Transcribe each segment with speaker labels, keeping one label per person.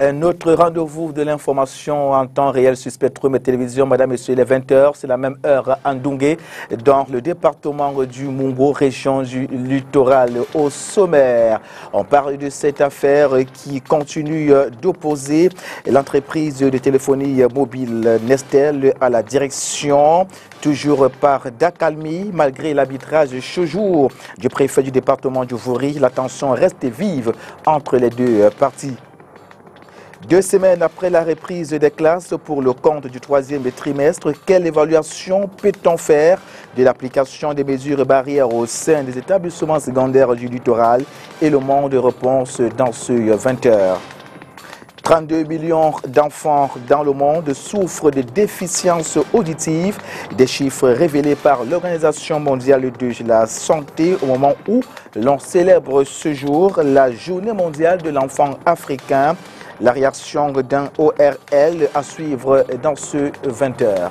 Speaker 1: Un autre rendez-vous de l'information en temps réel sur Spectrum Télévision. Madame, Messieurs, il est 20h, c'est la même heure à Ndungé, dans le département du Mungo, région du littoral. Au sommaire, on parle de cette affaire qui continue d'opposer l'entreprise de téléphonie mobile Nestel à la direction, toujours par d'accalmie, malgré l'arbitrage chaud jour du préfet du département du Vouri. La tension reste vive entre les deux parties. 2 semaines après la reprise des classes pour le compte du 3e trimestre, quelle évaluation peut-on faire de l'application des mesures barrières au sein des établissements secondaires du littoral? Et le monde réponse dans ce 20h. 32 millions d'enfants dans le monde souffrent de déficiences auditives, des chiffres révélés par l'Organisation mondiale de la santé au moment où l'on célèbre ce jour la Journée mondiale de l'enfant africain. La réaction d'un ORL à suivre dans ce 20h.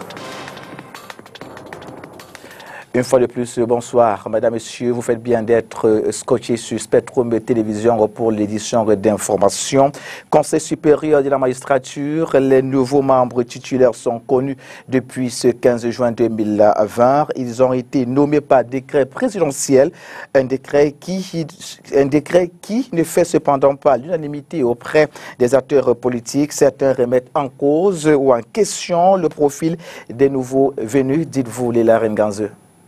Speaker 1: Une fois de plus, bonsoir. Madame, Messieurs, vous faites bien d'être scotchés sur Spectrum Télévision pour l'édition d'information. Conseil supérieur de la magistrature, les nouveaux membres titulaires sont connus depuis ce 15 juin 2020. Ils ont été nommés par décret présidentiel, un décret qui ne fait cependant pas l'unanimité auprès des acteurs politiques. Certains remettent en cause ou en question le profil des nouveaux venus. Dites-vous, Léla Renganze.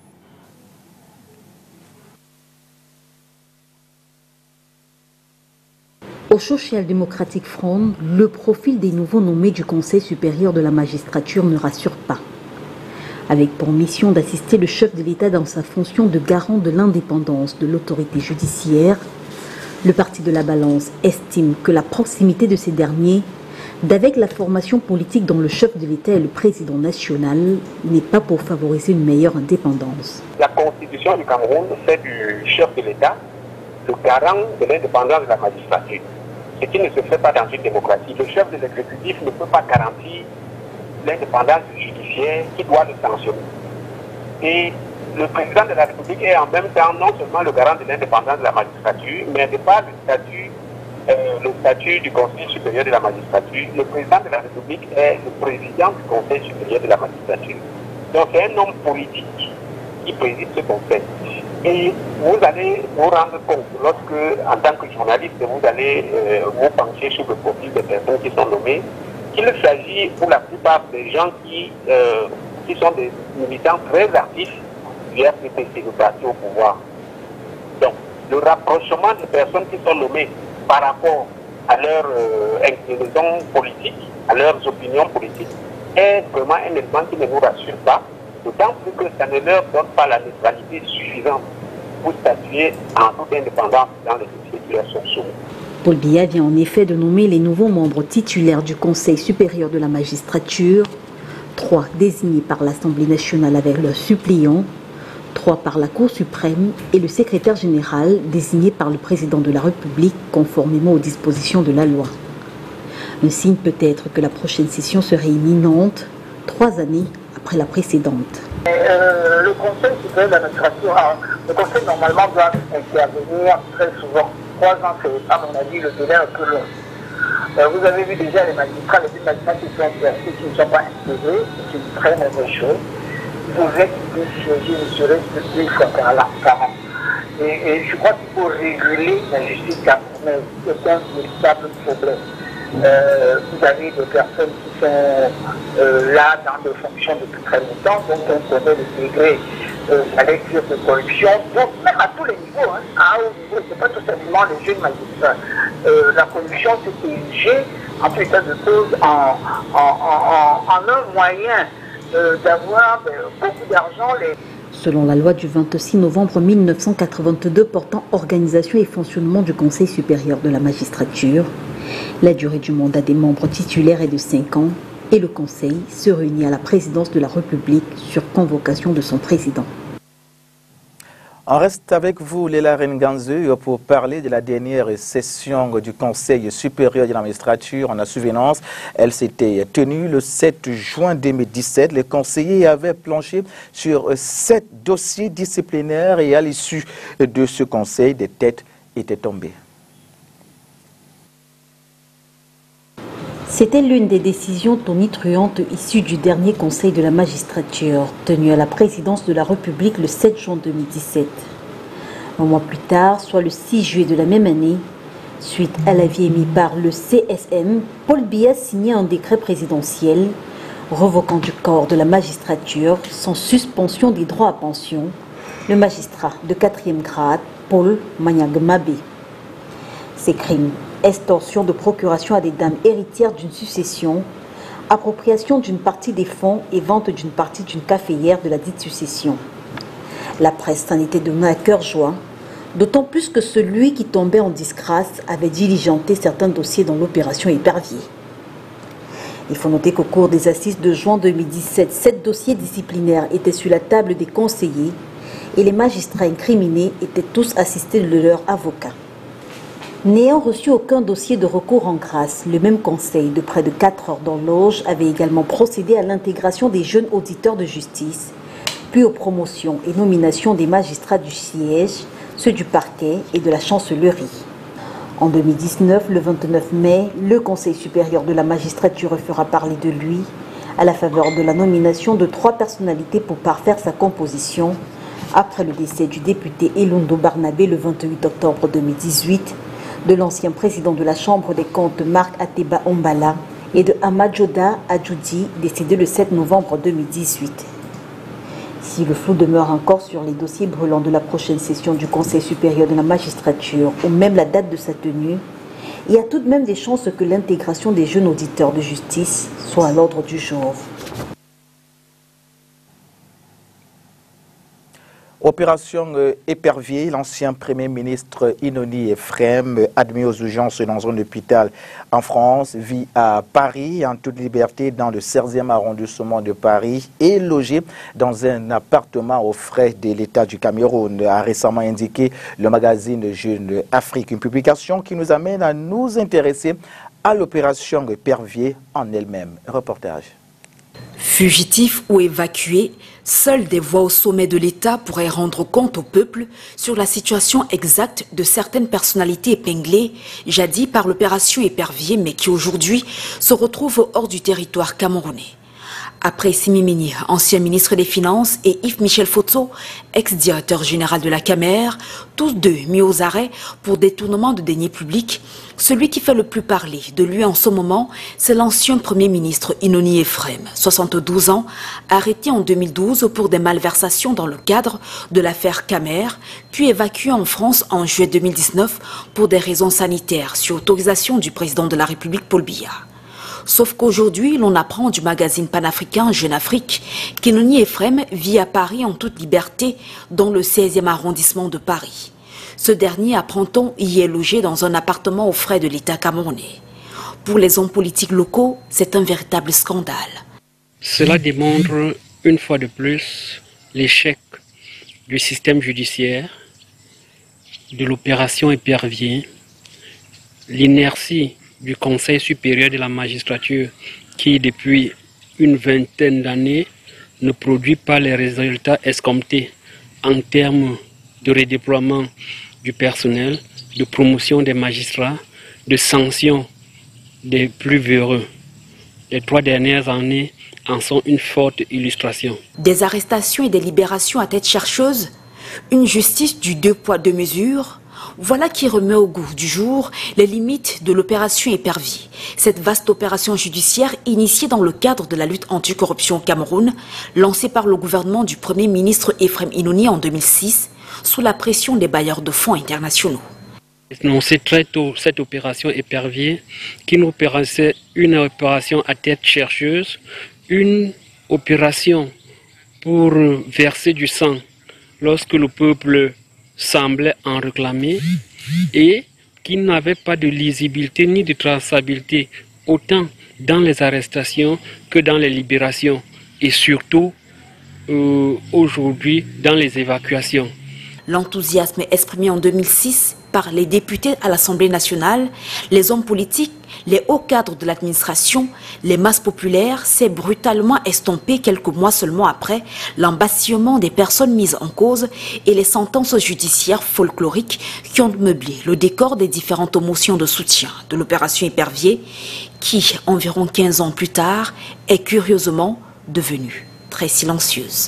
Speaker 2: Au Social Democratic Front, le profil des nouveaux nommés du Conseil supérieur de la magistrature ne rassure pas. Avec pour mission d'assister le chef de l'État dans sa fonction de garant de l'indépendance de l'autorité judiciaire, le Parti de la Balance estime que la proximité de ces derniers, d'avec la formation politique dont le chef de l'État est le président national, n'est pas pour favoriser une meilleure indépendance.
Speaker 3: La Constitution du Cameroun fait du chef de l'État le garant de l'indépendance de la magistrature. Ce qui ne se fait pas dans une démocratie. Le chef de l'exécutif ne peut pas garantir l'indépendance du judiciaire qui doit le sanctionner. Et le président de la République est en même temps non seulement le garant de l'indépendance de la magistrature, mais de par le statut du Conseil supérieur de la magistrature, le président de la République est le président du Conseil supérieur de la magistrature. Donc c'est un homme politique qui préside ce conseil. Et vous allez vous rendre compte, lorsque, en tant que journaliste, vous allez vous pencher sur le profil des personnes qui sont nommées, qu'il s'agit pour la plupart des gens qui sont des militants très actifs du RPPC, le parti au pouvoir. Donc, le rapprochement des personnes qui sont nommées par rapport à leur inclinaison politique, à leurs opinions politiques, est vraiment un élément qui ne nous rassure pas. D'autant plus que ça ne leur donne pas la neutralité suffisante pour statuer en toute indépendance dans les dossiers qui leur sont soumis.
Speaker 2: Paul Biya vient en effet de nommer les nouveaux membres titulaires du Conseil supérieur de la magistrature, 3 désignés par l'Assemblée nationale avec leurs suppléants, 3 par la Cour suprême et le secrétaire général désigné par le président de la République conformément aux dispositions de la loi. Un signe peut-être que la prochaine session serait imminente, 3 années après la précédente.
Speaker 4: Le Conseil supérieur de la magistrature, le Conseil normalement doit intervenir très souvent. 3 ans, c'est à mon avis le délai un peu long. Vous avez vu déjà les magistrats qui sont placés, qui ne sont pas intégrés, c'est une très mauvaise chose. Vous êtes siéger, ne serait-ce que 2 fois par an. Et je crois qu'il faut réguler la justice camerounaise. C'est un véritable problème. Vous avez des personnes qui sont là dans des fonctions depuis très longtemps, donc on connaît le degré à lecture de corruption, donc même à tous les niveaux, à haut niveau, c'est pas tout simplement les jeunes magistrats. La corruption s'est érigée en tout état de cause en un moyen d'avoir beaucoup d'argent.
Speaker 2: Selon la loi du 26 novembre 1982 portant organisation et fonctionnement du Conseil supérieur de la magistrature, la durée du mandat des membres titulaires est de 5 ans et le Conseil se réunit à la présidence de la République sur convocation de son président.
Speaker 1: On reste avec vous, Léla Renganze, pour parler de la dernière session du Conseil supérieur de la magistrature en souvenance. Elle s'était tenue le 7 juin 2017. Les conseillers avaient planché sur 7 dossiers disciplinaires et à l'issue de ce conseil, des têtes étaient tombées.
Speaker 2: C'était l'une des décisions tonitruantes issues du dernier Conseil de la magistrature, tenu à la présidence de la République le 7 juin 2017. Un mois plus tard, soit le 6 juillet de la même année, suite à l'avis émis par le CSM, Paul Biya signait un décret présidentiel revoquant du corps de la magistrature, sans suspension des droits à pension, le magistrat de 4e grade, Paul Manyagmabe. Ces crimes, extorsion de procuration à des dames héritières d'une succession, appropriation d'une partie des fonds et vente d'une partie d'une caféière de la dite succession. La presse s'en était donnée à cœur joie, d'autant plus que celui qui tombait en disgrâce avait diligenté certains dossiers dans l'opération Épervier. Il faut noter qu'au cours des assises de juin 2017, 7 dossiers disciplinaires étaient sur la table des conseillers et les magistrats incriminés étaient tous assistés de leurs avocats. N'ayant reçu aucun dossier de recours en grâce, le même conseil de près de 4 heures d'horloge avait également procédé à l'intégration des jeunes auditeurs de justice, puis aux promotions et nominations des magistrats du siège, ceux du parquet et de la chancellerie. En 2019, le 29 mai, le Conseil supérieur de la magistrature fera parler de lui à la faveur de la nomination de 3 personnalités pour parfaire sa composition après le décès du député Elundo Barnabé le 28 octobre 2018, de l'ancien président de la Chambre des comptes Marc Ateba Ombala et de Amadjoda Adjoudi, décédé le 7 novembre 2018. Si le flou demeure encore sur les dossiers brûlants de la prochaine session du Conseil supérieur de la magistrature ou même la date de sa tenue, il y a tout de même des chances que l'intégration des jeunes auditeurs de justice soit à l'ordre du jour.
Speaker 1: Opération Épervier, l'ancien Premier ministre Inoni Ephraim, admis aux urgences dans un hôpital en France, vit à Paris en toute liberté dans le 16e arrondissement de Paris et logé dans un appartement aux frais de l'État du Cameroun, a récemment indiqué le magazine Jeune Afrique, une publication qui nous amène à nous intéresser à l'opération Épervier en elle-même. Reportage.
Speaker 5: Fugitifs ou évacués, seules des voix au sommet de l'État pourraient rendre compte au peuple sur la situation exacte de certaines personnalités épinglées, jadis par l'opération Épervier, mais qui aujourd'hui se retrouvent hors du territoire camerounais. Après Simi Mini, ancien ministre des Finances, et Yves-Michel Fotso, ex-directeur général de la Camer, tous deux mis aux arrêts pour détournement de deniers publics, celui qui fait le plus parler de lui en ce moment, c'est l'ancien Premier ministre Inoni Ephraim, 72 ans, arrêté en 2012 pour des malversations dans le cadre de l'affaire Camer, puis évacué en France en juillet 2019 pour des raisons sanitaires sur autorisation du président de la République Paul Biya. Sauf qu'aujourd'hui, l'on apprend du magazine panafricain Jeune Afrique qu'Inoni Ephraim vit à Paris en toute liberté dans le 16e arrondissement de Paris. Ce dernier, apprend-on, y est logé dans un appartement aux frais de l'État camerounais. Pour les hommes politiques locaux, c'est un véritable scandale.
Speaker 6: Cela démontre une fois de plus l'échec du système judiciaire, de l'opération Épervier, l'inertie du Conseil supérieur de la magistrature qui, depuis une vingtaine d'années, ne produit pas les résultats escomptés en termes de redéploiement du personnel, de promotion des magistrats, de sanctions des plus véreux. Les 3 dernières années en sont une forte illustration.
Speaker 5: Des arrestations et des libérations à tête chercheuse, une justice du 2 poids 2 mesures, voilà qui remet au goût du jour les limites de l'opération Épervier. Cette vaste opération judiciaire initiée dans le cadre de la lutte anticorruption au Cameroun, lancée par le gouvernement du Premier ministre Ephraim Inoni en 2006, sous la pression des bailleurs de fonds internationaux.
Speaker 6: On sait très tôt cette opération Épervier qui nous paraissait une opération à tête chercheuse, une opération pour verser du sang lorsque le peuple semblait en réclamer et qui n'avait pas de lisibilité ni de traçabilité autant dans les arrestations que dans les libérations et surtout aujourd'hui dans les évacuations.
Speaker 5: L'enthousiasme exprimé en 2006 par les députés à l'Assemblée nationale, les hommes politiques, les hauts cadres de l'administration, les masses populaires, s'est brutalement estompé quelques mois seulement après l'embastillement des personnes mises en cause et les sentences judiciaires folkloriques qui ont meublé le décor des différentes motions de soutien de l'opération Épervier qui, environ 15 ans plus tard, est curieusement devenue très silencieuse.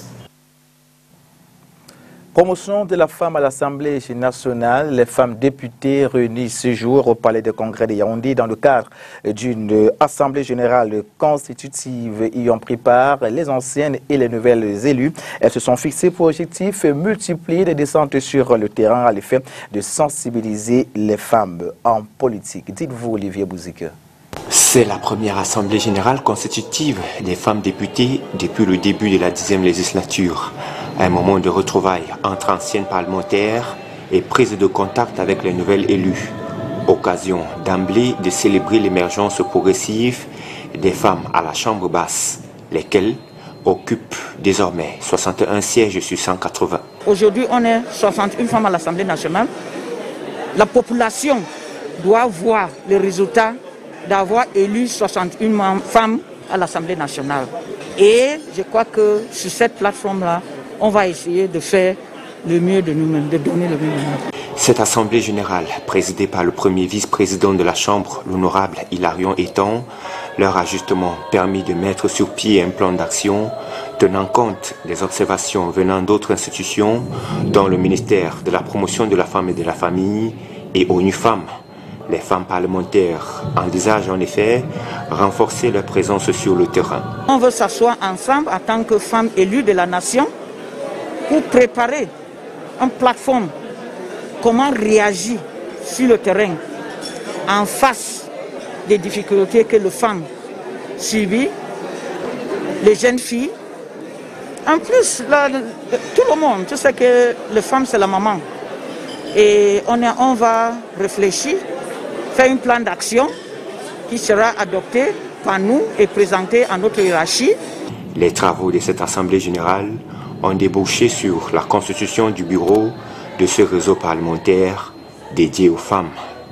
Speaker 1: Promotion de la femme à l'Assemblée nationale. Les femmes députées réunies ce jour au Palais de Congrès de Yaoundé dans le cadre d'une Assemblée générale constitutive y ont pris part les anciennes et les nouvelles élues. Elles se sont fixées pour objectif multiplier les descentes sur le terrain à l'effet de sensibiliser les femmes en politique. Dites-vous, Olivier Bouzike.
Speaker 7: C'est la première Assemblée générale constitutive des femmes députées depuis le début de la 10e législature. Un moment de retrouvailles entre anciennes parlementaires et prise de contact avec les nouvelles élues. Occasion d'emblée de célébrer l'émergence progressive des femmes à la Chambre basse, lesquelles occupent désormais 61 sièges sur 180.
Speaker 8: Aujourd'hui, on est 61 femmes à l'Assemblée nationale. La population doit voir le résultat d'avoir élu 61 femmes à l'Assemblée nationale. Et je crois que sur cette plateforme-là, on va essayer de faire le mieux de nous-mêmes, de donner le mieux de nous.
Speaker 7: Cette Assemblée générale, présidée par le premier vice-président de la Chambre, l'honorable Hilarion Etan, leur a justement permis de mettre sur pied un plan d'action tenant compte des observations venant d'autres institutions, dont le ministère de la Promotion de la Femme et de la Famille et ONU Femmes. Les femmes parlementaires envisagent en effet renforcer leur présence sur le terrain.
Speaker 8: On veut s'asseoir ensemble en tant que femmes élues de la nation pour préparer une plateforme, comment réagir sur le terrain en face des difficultés que les femmes subissent, les jeunes filles. En plus, tout le monde, tu sais que les femmes c'est la maman. Et on va réfléchir, faire un plan d'action qui sera adopté par nous et présenté à notre hiérarchie.
Speaker 7: Les travaux de cette Assemblée générale ont débouché sur la constitution du bureau de ce réseau parlementaire dédié aux femmes.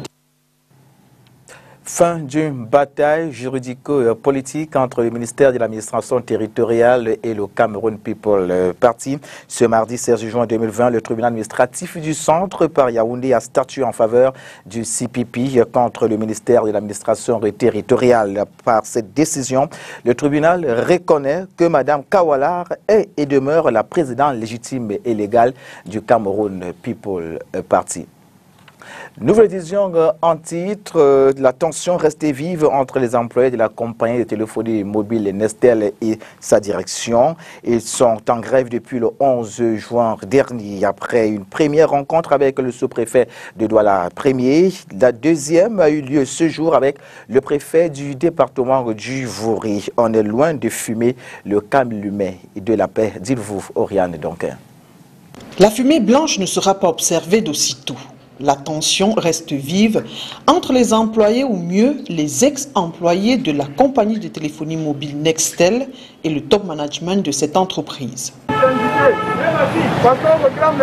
Speaker 1: Fin d'une bataille juridico-politique entre le ministère de l'administration territoriale et le Cameroun People Party. Ce mardi 16 juin 2020, le tribunal administratif du centre par Yaoundé a statué en faveur du CPP contre le ministère de l'administration territoriale. Par cette décision, le tribunal reconnaît que Mme Kawalar est et demeure la présidente légitime et légale du Cameroun People Party. Nouvelle édition en titre, la tension restée vive entre les employés de la compagnie de téléphonie mobile Nestel et sa direction. Ils sont en grève depuis le 11 juin dernier, après une première rencontre avec le sous-préfet de Douala Premier. La deuxième a eu lieu ce jour avec le préfet du département du Vouri. On est loin de fumer le calumet de la paix, dites-vous, Oriane Donquin.
Speaker 9: La fumée blanche ne sera pas observée d'aussitôt. La tension reste vive entre les employés ou mieux les ex-employés de la compagnie de téléphonie mobile Nextel et le top management de cette entreprise.
Speaker 10: Parce qu'on réclame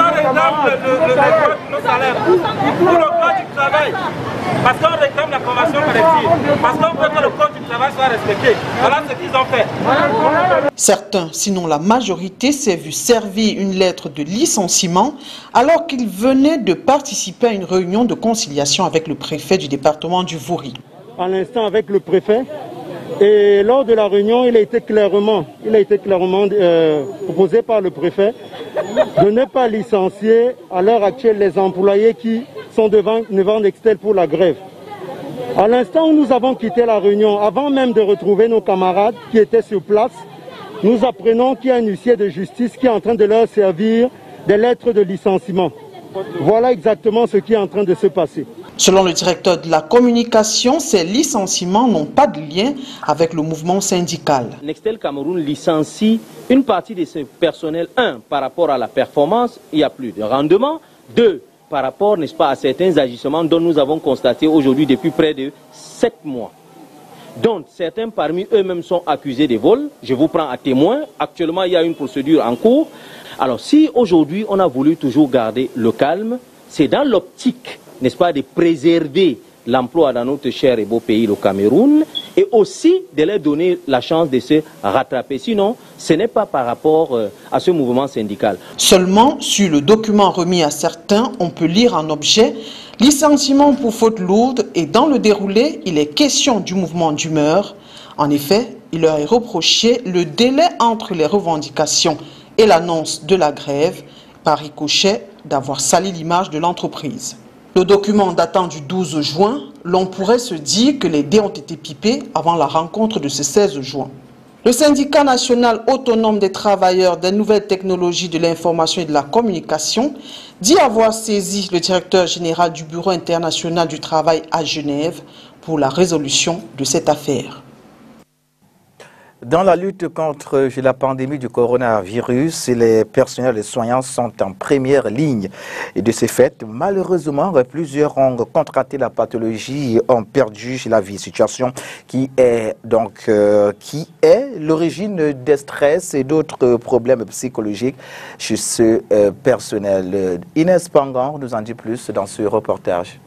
Speaker 10: nos salaires, pour le code du travail, parce qu'on réclame la convention collective, parce qu'on veut que le code du travail soit respecté. Voilà ce qu'ils ont fait.
Speaker 9: Certains, sinon la majorité, s'est vu servir une lettre de licenciement alors qu'ils venaient de participer à une réunion de conciliation avec le préfet du département du Vouri.
Speaker 11: À l'instant avec le préfet, et lors de la réunion, il a été clairement proposé par le préfet de ne pas licencier à l'heure actuelle les employés qui sont devant Nextel pour la grève. À l'instant où nous avons quitté la réunion, avant même de retrouver nos camarades qui étaient sur place, nous apprenons qu'il y a un huissier de justice qui est en train de leur servir des lettres de licenciement. Voilà exactement ce qui est en train de se passer.
Speaker 9: Selon le directeur de la communication, ces licenciements n'ont pas de lien avec le mouvement syndical.
Speaker 12: Nextel Cameroun licencie une partie de ses personnels, par rapport à la performance, il n'y a plus de rendement, 2, par rapport, n'est-ce pas, à certains agissements dont nous avons constaté aujourd'hui depuis près de 7 mois. Donc, certains parmi eux-mêmes sont accusés de vol. Je vous prends à témoin. Actuellement, il y a une procédure en cours. Alors, si aujourd'hui, on a voulu toujours garder le calme, c'est dans l'optique, n'est-ce pas, de préserver l'emploi dans notre cher et beau pays, le Cameroun, et aussi de leur donner la chance de se rattraper. Sinon, ce n'est pas par rapport à ce mouvement syndical.
Speaker 9: Seulement, sur le document remis à certains, on peut lire en objet « Licenciement pour faute lourde » et dans le déroulé, il est question du mouvement d'humeur. En effet, il leur est reproché le délai entre les revendications et l'annonce de la grève, par ricochet d'avoir sali l'image de l'entreprise. Le document datant du 12 juin, l'on pourrait se dire que les dés ont été pipés avant la rencontre de ce 16 juin. Le syndicat national autonome des travailleurs des nouvelles technologies de l'information et de la communication dit avoir saisi le directeur général du Bureau international du travail à Genève pour la résolution de cette affaire.
Speaker 1: Dans la lutte contre la pandémie du coronavirus, les personnels soignants sont en première ligne. Et de ce fait, malheureusement, plusieurs ont contracté la pathologie et ont perdu la vie. Situation qui est l'origine des stress et d'autres problèmes psychologiques chez ce personnel. Inès Pangan nous en dit plus dans ce reportage.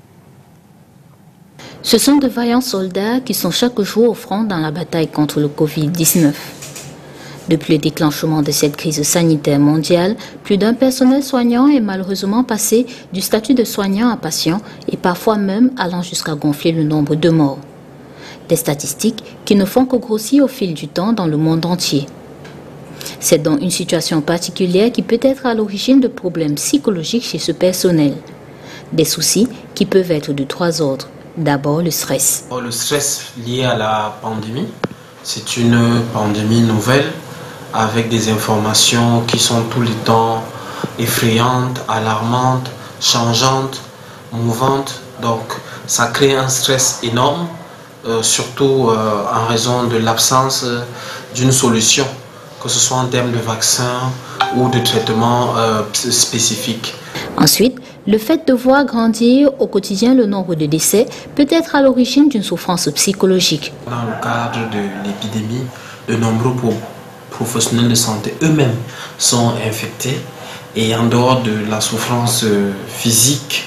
Speaker 13: Ce sont de vaillants soldats qui sont chaque jour au front dans la bataille contre le Covid-19. Depuis le déclenchement de cette crise sanitaire mondiale, plus d'un personnel soignant est malheureusement passé du statut de soignant à patient et parfois même allant jusqu'à gonfler le nombre de morts. Des statistiques qui ne font que grossir au fil du temps dans le monde entier. C'est donc une situation particulière qui peut être à l'origine de problèmes psychologiques chez ce personnel. Des soucis qui peuvent être de trois ordres. D'abord, le stress.
Speaker 14: Le stress lié à la pandémie, c'est une pandémie nouvelle avec des informations qui sont tout le temps effrayantes, alarmantes, changeantes, mouvantes. Donc, ça crée un stress énorme, surtout en raison de l'absence d'une solution, que ce soit en termes de vaccins ou de traitements spécifiques.
Speaker 13: Ensuite, le fait de voir grandir au quotidien le nombre de décès peut être à l'origine d'une souffrance psychologique.
Speaker 14: Dans le cadre de l'épidémie, de nombreux professionnels de santé eux-mêmes sont infectés et en dehors de la souffrance physique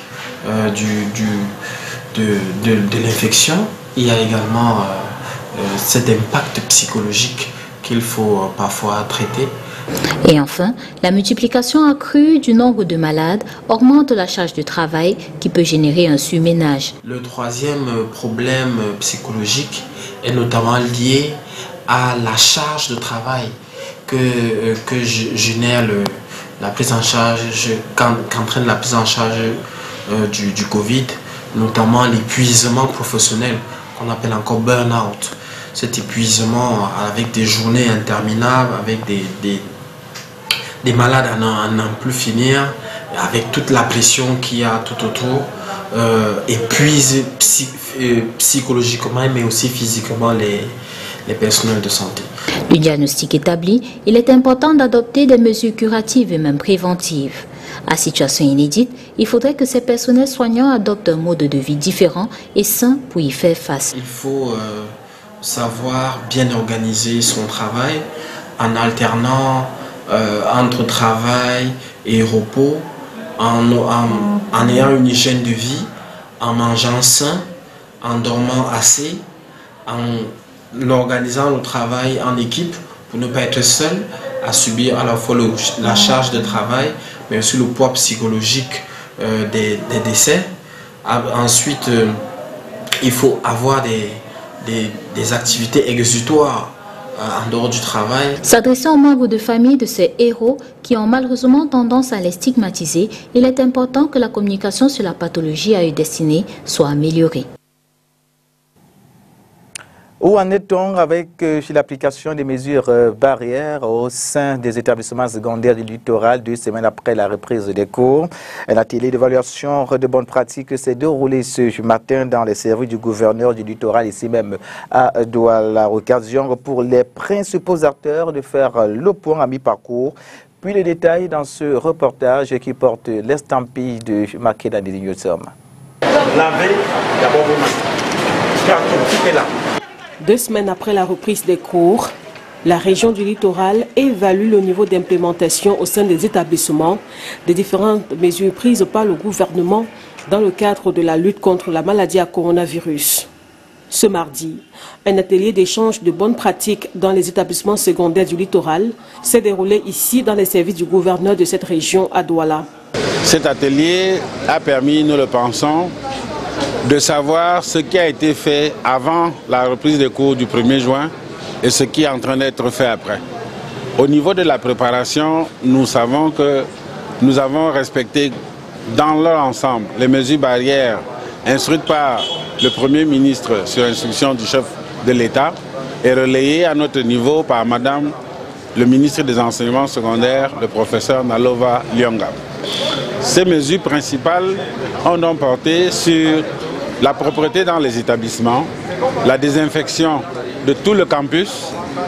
Speaker 14: de l'infection, il y a également cet impact psychologique qu'il faut parfois traiter.
Speaker 13: Et enfin, la multiplication accrue du nombre de malades augmente la charge de travail qui peut générer un surménage.
Speaker 14: Le troisième problème psychologique est notamment lié à la charge de travail que génère la prise en charge, qu'entraîne la prise en charge du Covid, notamment l'épuisement professionnel qu'on appelle encore burn-out. Cet épuisement avec des journées interminables, avec des malades à n'en plus finir, avec toute la pression qu'il y a tout autour, épuise psychologiquement mais aussi physiquement les personnels de santé.
Speaker 13: Le diagnostic établi, il est important d'adopter des mesures curatives et même préventives. À situation inédite, il faudrait que ces personnels soignants adoptent un mode de vie différent et sain pour y faire face.
Speaker 14: Il faut savoir bien organiser son travail en alternant entre travail et repos, en ayant une hygiène de vie, en mangeant sain, en dormant assez, en organisant le travail en équipe pour ne pas être seul à subir à la fois la charge de travail, mais aussi le poids psychologique des décès. Ensuite, il faut avoir des activités exutoires en dehors du travail.
Speaker 13: S'adressant aux membres de famille de ces héros qui ont malheureusement tendance à les stigmatiser, il est important que la communication sur la pathologie à eux destinée soit améliorée.
Speaker 1: Où en est-on avec l'application des mesures barrières au sein des établissements secondaires du littoral 2 semaines après la reprise des cours? Un atelier d'évaluation de bonnes pratiques s'est déroulé ce matin dans les services du gouverneur du littoral, ici même à Douala. Occasion pour les principaux acteurs de faire le point à mi-parcours. Puis les détails dans ce reportage qui porte l'estampille de Makeda Nidinyotom.
Speaker 10: Lavez d'abord vos mains. Car tout est là.
Speaker 15: 2 semaines après la reprise des cours, La région du littoral évalue le niveau d'implémentation au sein des établissements des différentes mesures prises par le gouvernement dans le cadre de la lutte contre la maladie à coronavirus. Ce mardi, un atelier d'échange de bonnes pratiques dans les établissements secondaires du littoral s'est déroulé ici dans les services du gouverneur de cette région à Douala.
Speaker 16: Cet atelier a permis, nous le pensons, de savoir ce qui a été fait avant la reprise des cours du 1er juin et ce qui est en train d'être fait après. Au niveau de la préparation, nous savons que nous avons respecté dans leur ensemble les mesures barrières instruites par le Premier ministre sur instruction du chef de l'État et relayées à notre niveau par Madame le ministre des Enseignements secondaires, le professeur Nalova Lyonga. Ces mesures principales ont donc porté sur la propreté dans les établissements, la désinfection de tout le campus,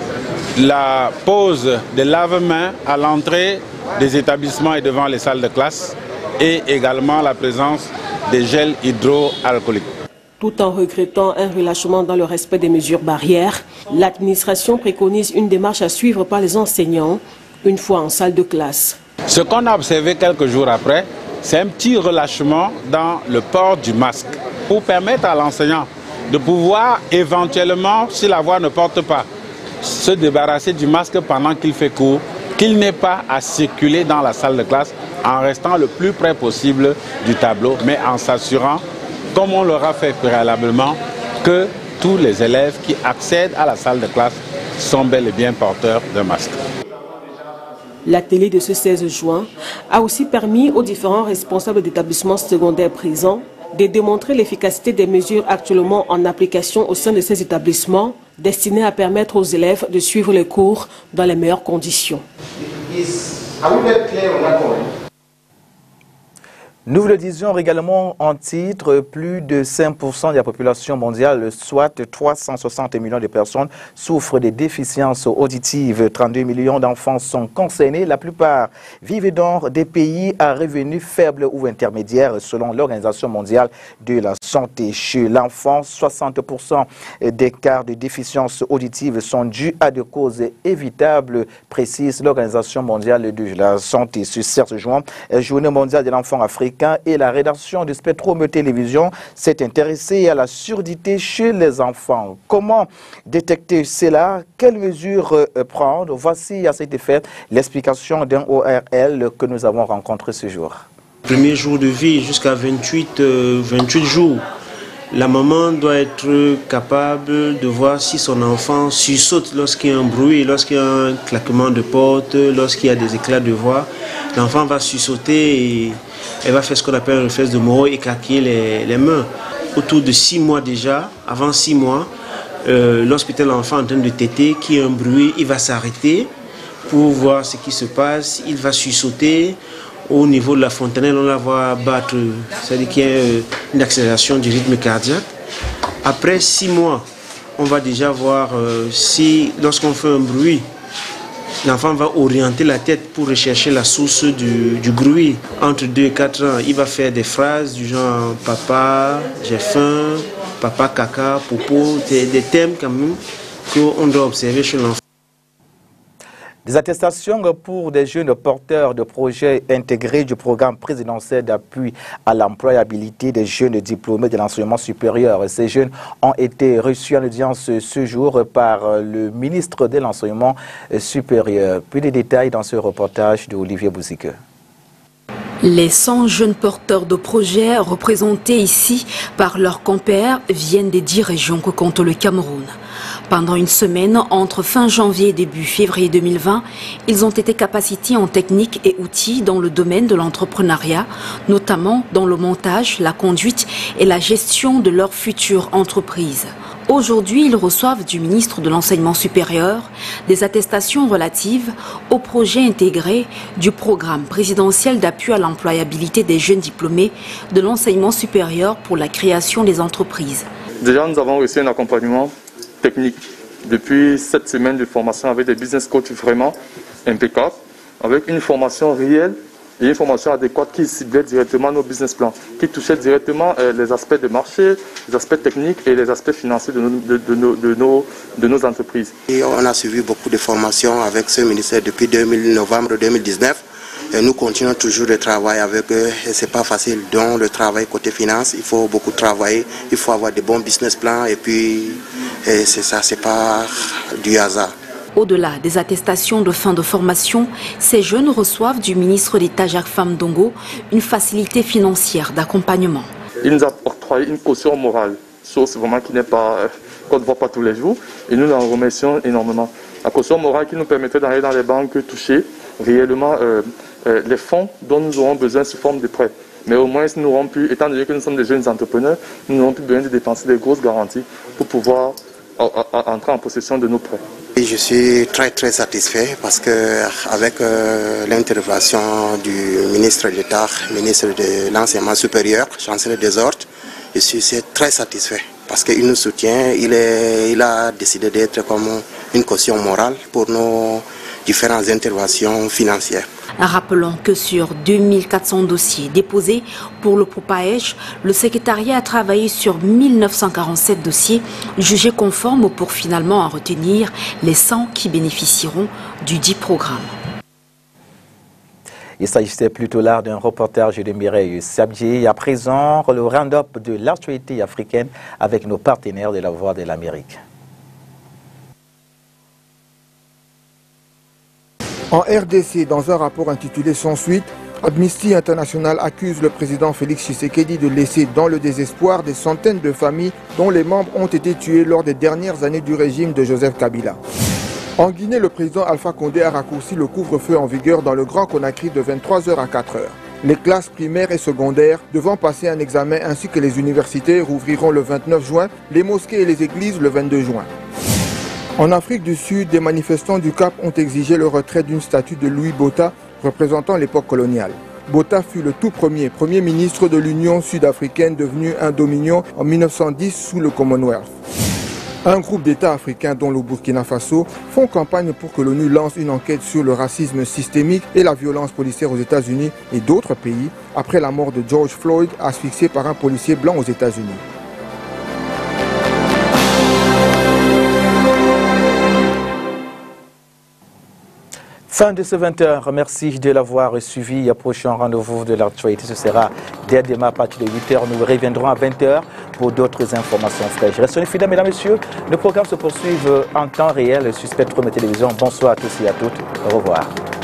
Speaker 16: la pose des lave-mains à l'entrée des établissements et devant les salles de classe et également la présence des gels hydroalcooliques.
Speaker 15: Tout en regrettant un relâchement dans le respect des mesures barrières, l'administration préconise une démarche à suivre par les enseignants une fois en salle de classe.
Speaker 16: Ce qu'on a observé quelques jours après, c'est un petit relâchement dans le port du masque pour permettre à l'enseignant de pouvoir éventuellement, si la voix ne porte pas, se débarrasser du masque pendant qu'il fait cours, qu'il n'ait pas à circuler dans la salle de classe en restant le plus près possible du tableau, mais en s'assurant, comme on l'aura fait préalablement, que tous les élèves qui accèdent à la salle de classe sont bel et bien porteurs d'un masque.
Speaker 15: L'atelier de ce 16 juin a aussi permis aux différents responsables d'établissements secondaires présents de démontrer l'efficacité des mesures actuellement en application au sein de ces établissements destinés à permettre aux élèves de suivre les cours dans les meilleures conditions.
Speaker 1: Nous vous le disions également en titre, plus de 5% de la population mondiale, soit 360 millions de personnes, souffrent de déficiences auditives. 32 millions d'enfants sont concernés. La plupart vivent dans des pays à revenus faibles ou intermédiaires, selon l'Organisation mondiale de la santé. Chez l'enfant, 60% des cas de déficience auditive sont dus à des causes évitables, précise l'Organisation mondiale de la santé. Ce 16 juin, Journée mondiale de l'enfant africain, et la rédaction de Spectrum Télévision s'est intéressée à la surdité chez les enfants. Comment détecter cela? Quelles mesures prendre? Voici à cet effet l'explication d'un ORL que nous avons rencontré ce jour.
Speaker 17: Premier jour de vie jusqu'à 28 jours. La maman doit être capable de voir si son enfant sursaute lorsqu'il y a un bruit, lorsqu'il y a un claquement de porte, lorsqu'il y a des éclats de voix. L'enfant va sursauter et elle va faire ce qu'on appelle un réflexe de Moro et claquer les mains. Autour de 6 mois déjà, avant 6 mois, lorsque l'enfant est en train de téter, qu'il y a un bruit, il va s'arrêter pour voir ce qui se passe, il va sursauter. Au niveau de la fontanelle, on la voit battre, c'est-à-dire qu'il y a une accélération du rythme cardiaque. Après 6 mois, on va déjà voir si, lorsqu'on fait un bruit, l'enfant va orienter la tête pour rechercher la source du bruit. Entre 2 et 4 ans, il va faire des phrases du genre « papa, j'ai faim »,« papa, caca »,« popo », des thèmes quand même qu'on doit observer chez l'enfant.
Speaker 1: Des attestations pour des jeunes porteurs de projets intégrés du programme présidentiel d'appui à l'employabilité des jeunes diplômés de l'enseignement supérieur. Ces jeunes ont été reçus en audience ce jour par le ministre de l'enseignement supérieur. Plus de détails dans ce reportage de Olivier Bouzique.
Speaker 5: Les 100 jeunes porteurs de projets représentés ici par leurs compères viennent des 10 régions que compte le Cameroun. Pendant une semaine, entre fin janvier et début février 2020, ils ont été capacités en techniques et outils dans le domaine de l'entrepreneuriat, notamment dans le montage, la conduite et la gestion de leur future entreprise. Aujourd'hui, ils reçoivent du ministre de l'Enseignement supérieur des attestations relatives aux projets intégrés du programme présidentiel d'appui à l'employabilité des jeunes diplômés de l'enseignement supérieur pour la création des entreprises.
Speaker 18: Déjà, nous avons reçu un accompagnement technique depuis 7 semaines de formation avec des business coachs vraiment impeccables, avec une formation réelle et une formation adéquate qui ciblait directement nos business plans, qui touchait directement les aspects de marché, les aspects techniques et les aspects financiers de nos entreprises.
Speaker 19: Et on a suivi beaucoup de formations avec ce ministère depuis novembre 2019. Et nous continuons toujours de travailler avec eux et ce n'est pas facile. Donc le travail côté finance, il faut beaucoup travailler, il faut avoir de bons business plans et puis c'est ça, c'est pas du hasard.
Speaker 5: Au-delà des attestations de fin de formation, ces jeunes reçoivent du ministre d'État Jacques Famdongo une facilité financière d'accompagnement.
Speaker 18: Il nous a octroyé une caution morale, chose vraiment qui n'est pas, qu'on ne voit pas tous les jours, et nous en remercions énormément. La caution morale qui nous permettrait d'aller dans les banques toucher réellement les fonds dont nous aurons besoin sous forme de prêts. Mais au moins, nous n'aurons plus, étant donné que nous sommes des jeunes entrepreneurs, nous n'aurons plus besoin de dépenser des grosses garanties pour pouvoir entrer en possession de nos prêts.
Speaker 19: Et je suis très satisfait parce que avec l'intervention du ministre d'État, ministre de l'Enseignement supérieur, chancelier des ordres, je suis très satisfait parce qu'il nous soutient, il a décidé d'être comme une caution morale pour nos différentes interventions financières.
Speaker 5: Rappelons que sur 2400 dossiers déposés pour le POPAEJ, le secrétariat a travaillé sur 1947 dossiers jugés conformes pour finalement en retenir les 100 qui bénéficieront du dit programme.
Speaker 1: Il s'agissait plutôt là d'un reportage de Mireille Sabji. À présent, le round-up de l'actualité africaine avec nos partenaires de la Voix de l'Amérique.
Speaker 20: En RDC, dans un rapport intitulé Sans suite, Amnesty International accuse le président Félix Tshisekedi de laisser dans le désespoir des centaines de familles dont les membres ont été tués lors des dernières années du régime de Joseph Kabila. En Guinée, le président Alpha Condé a raccourci le couvre-feu en vigueur dans le Grand Conakry de 23h à 4h. Les classes primaires et secondaires devant passer un examen ainsi que les universités rouvriront le 29 juin, les mosquées et les églises le 22 juin. En Afrique du Sud, des manifestants du Cap ont exigé le retrait d'une statue de Louis Botha représentant l'époque coloniale. Botha fut le tout premier ministre de l'Union sud-africaine devenu un dominion en 1910 sous le Commonwealth. Un groupe d'États africains dont le Burkina Faso font campagne pour que l'ONU lance une enquête sur le racisme systémique et la violence policière aux États-Unis et d'autres pays après la mort de George Floyd asphyxié par un policier blanc aux États-Unis.
Speaker 1: Fin de ce 20h, merci de l'avoir suivi. Prochain rendez-vous de l'actualité, ce sera dès demain à partir de 8h. Nous reviendrons à 20h pour d'autres informations fraîches. Restez fidèles, mesdames et messieurs. Le programme se poursuit en temps réel sur Spectrum Télévision. Bonsoir à tous et à toutes. Au revoir.